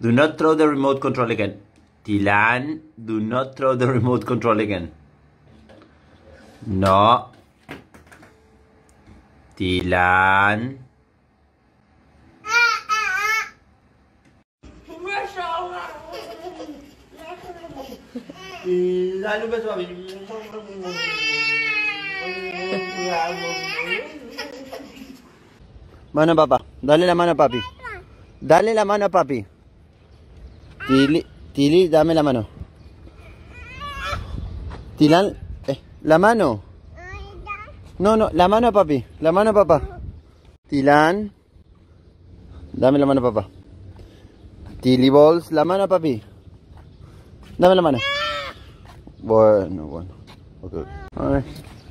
Do not throw the remote control again. Tilan, do not throw the remote control again. No. Tilan. Dale un beso a mí. Mano papá, dale la mano a papi. Dale la mano a papi. Tili, dame la mano. Tilan, la mano. No, la mano a papi. La mano a papá. Tilan, dame la mano a papá. Tili Balls, la mano a papi. Dame la mano. Bueno. Okay. A ver.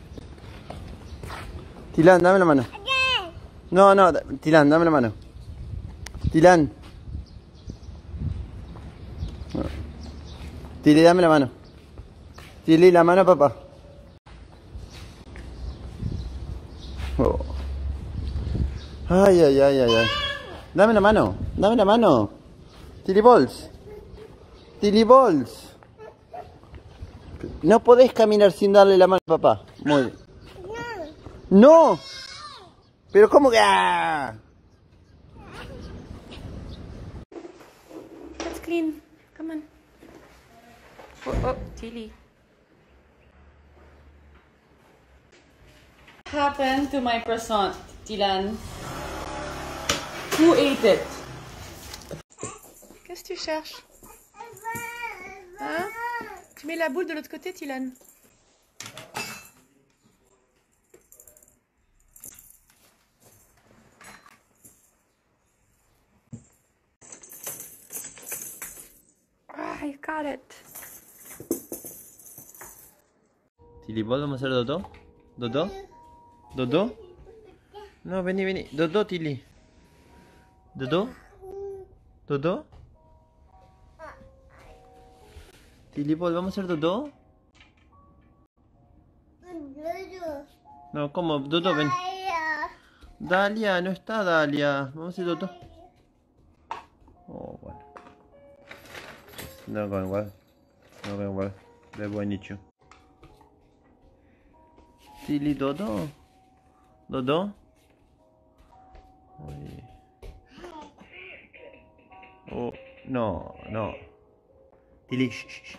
Tilan, dame la mano. No, Tilan, dame la mano. Tilan. Tili, dame la mano. Tili, la mano, papá. Oh. Ay. Dame la mano. Tili Balls. No podés caminar sin darle la mano a papá. Muy bien. ¡No! Pero ¿cómo que...? ¡Ah! Let's clean. Come on. Oh, Tilly. What happened to my croissant, Tilan? Who ate it? Qu'est-ce que tu cherches? Hein? Tu mets la boule de l'autre côté, Tilan. Ah, you got it. Tili, ¿vamos a hacer Dodo? ¿Dodo? No, vení. Dodo, Tili. ¿Dodo? Tili, ¿vamos a hacer Dodo? No, ¿cómo? Dodo, ven. Dalia, no está Dalia. Vamos a hacer Dodo. Oh, bueno. No going well. Baby, I need you. Tili, Dodo? Oye. Oh, no. Tili, shh.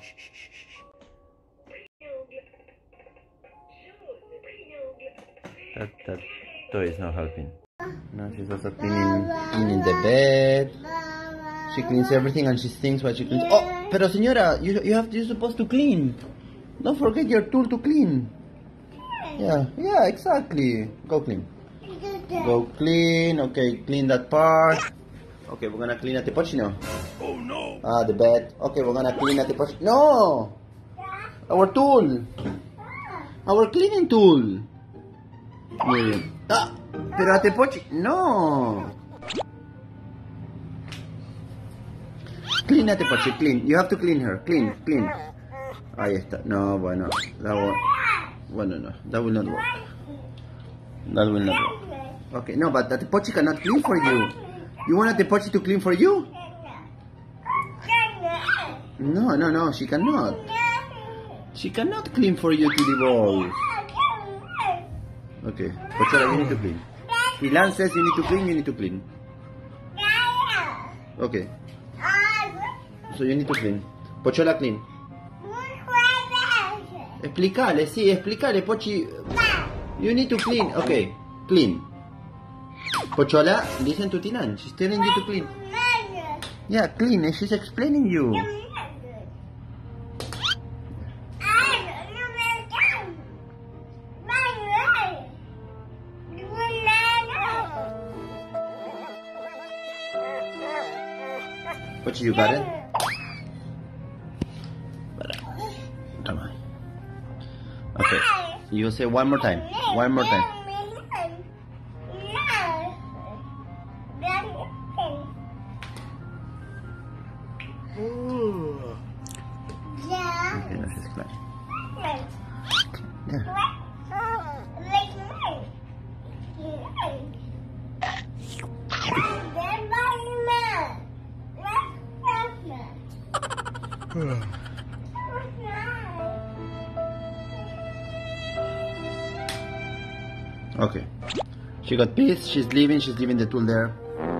That toy is not helping. Now she's also cleaning the bed. She cleans everything and she thinks what she cleans. Oh, pero señora, you're supposed to clean. Don't forget your tool to clean. Yeah, exactly. Go clean. Okay, clean that part. Okay, we're gonna clean at the pochi now. Oh no. The bed. Okay, we're gonna clean at the pochi. No! Our tool. Our cleaning tool. Muy bien. Pero at the pochi. No! Clean at the pochi, clean. You have to clean her. Clean. Ahí está. No, bueno. No. That will not work. Okay, no, but the Tepochi cannot clean for you. You want the Tepochi to clean for you? No, she cannot. She cannot clean for you, Tili Balls. Okay, Pochola, you need to clean. Tilan says you need to clean. Okay. So you need to clean. Pochola, clean. Explícale, Pochi. You need to clean. Okay, clean. Pochola, listen to Tilan. She's telling you to clean. Yeah, clean. She's explaining you. Pochi, you got it? Come on. Okay, you say one more time. Okay, now she's crying. Yeah. Okay. She got pissed, she's leaving the tool there.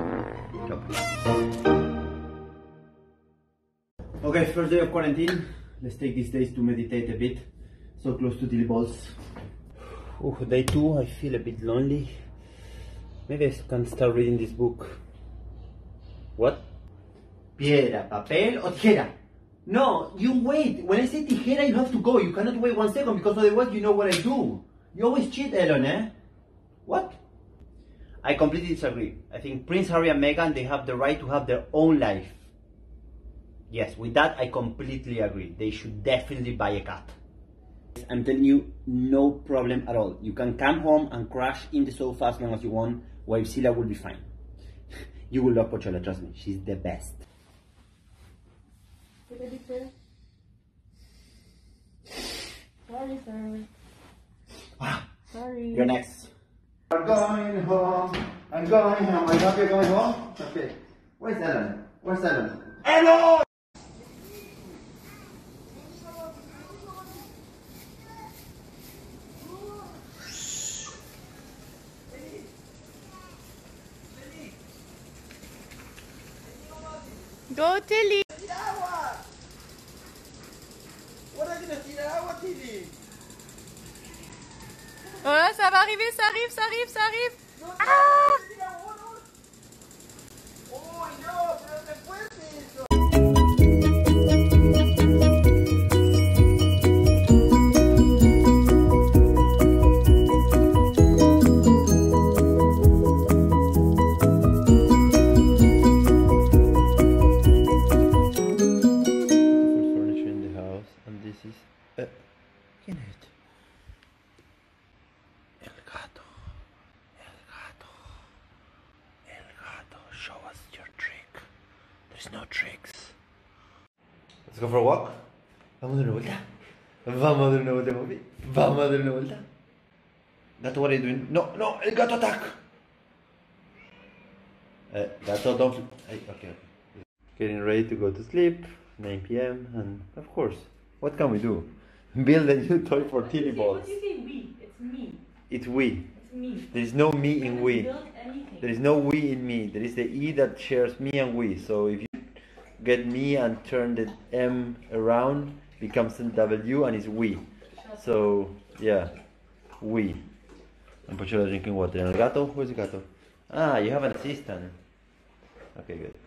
Okay, first day of quarantine. Let's take these days to meditate a bit. So close to Tilly balls. Oh, day 2, I feel a bit lonely. Maybe I can start reading this book. What? Piedra, papel o tijera? No, you wait. When I say tijera, you have to go. You cannot wait 1 second because otherwise you know what I do. You always cheat, Elon, eh? What? I completely disagree. I think Prince Harry and Meghan, they have the right to have their own life. Yes, with that I completely agree. They should definitely buy a cat. I'm telling you, no problem at all. You can come home and crash in the sofa as long as you want. Wavesila will be fine. You will love Pochola, trust me. She's the best. Sorry, sorry. Sorry. You're next. I'm going home. I'm going home. I hope you're going home. Okay. Where's Ellen? Where's Ellen? Ellen! Go, Tilly. Oh, ça va arriver, ça arrive, ça arrive, ça arrive. Ah! Show us your trick. There's no tricks. Let's go for a walk. Vamos a dar una vuelta. Vamos a dar una vuelta, papi. Vamos a dar una vuelta. Gato, what are you doing? No, no, el gato attack. Gato, don't. Okay. Getting ready to go to sleep. 9 p.m. And of course, what can we do? Build a new toy for Tilly balls. What do you say we? It's me. It's we. It's me. There is no me in we. Build anything. There is no we in me. There is the E that shares me and we. So if you get me and turn the M around, becomes a W and it's we. So yeah, we. And Pochola drinking water. And el gato? Where's the gato? Ah, you have an assistant. Okay, good.